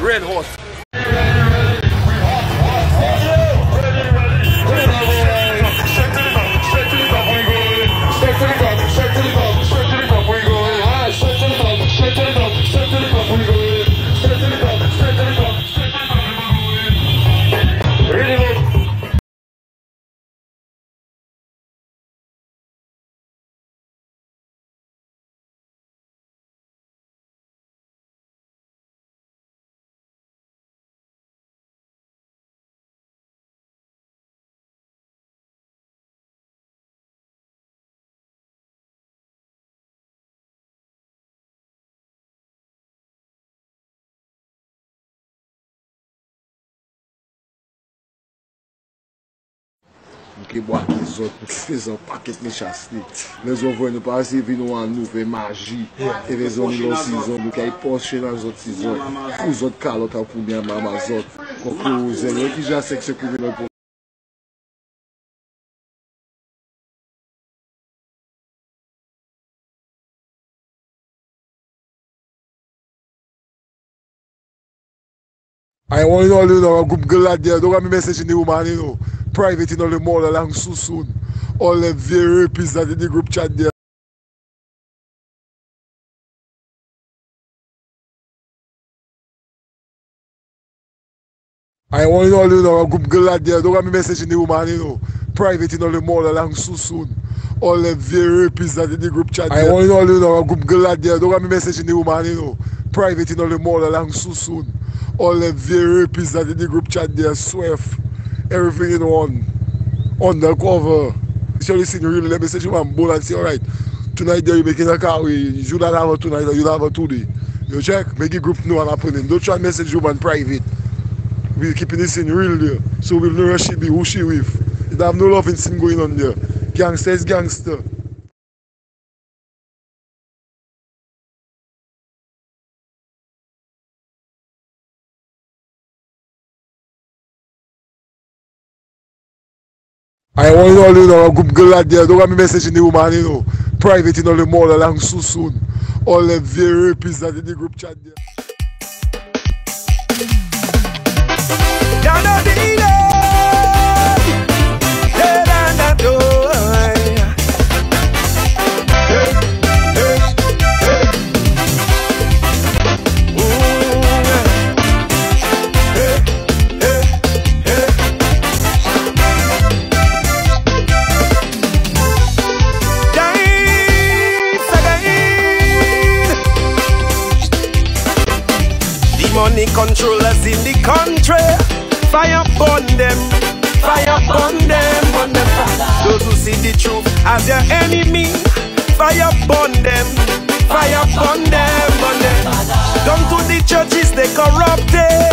red hot. Qui boit les autres, faisant paquet de chasse. Les autres nous passent, ils viennent nous faire magie. Et les autres, nous saison, nous qui poche dans les autres saisons. Les autres calottes pour bien maman autres. Conclusion, qui j'ai assez que ce pour I want to know a group girl there. Don't have me message in the woman, you know. Private in all the mall along so soon. All the very rapists that in the group chat there. I want to know a group girl there. Don't have me message in the woman, you know. Private in all the mall along so soon. All the very rapists that in the group chat there. I want to know a group girl there. Don't have me message in the woman, you know. Private in all the mall along so soon. All the very rapists that in the group chat there. Swift. Everything in one. Undercover. So listen, really, let me say you one bowl and say, alright, tonight there you making a car, you should have a tonight or you have a today. You check, make the group know what's happening. Don't try to message you man private. We're keeping this in real there. So we'll know where she be, who she with. You don't have no loving scene going on there. Gangster is gangster. I want to know a group girl there. Don't have me message in the woman, you know. Private in all the mall along so soon. All the very rapists that in the group chat there. Money controllers in the country, fire burn them, burn them. Those who see the truth as their enemy, fire burn them, burn them. Come to the churches, they corrupted.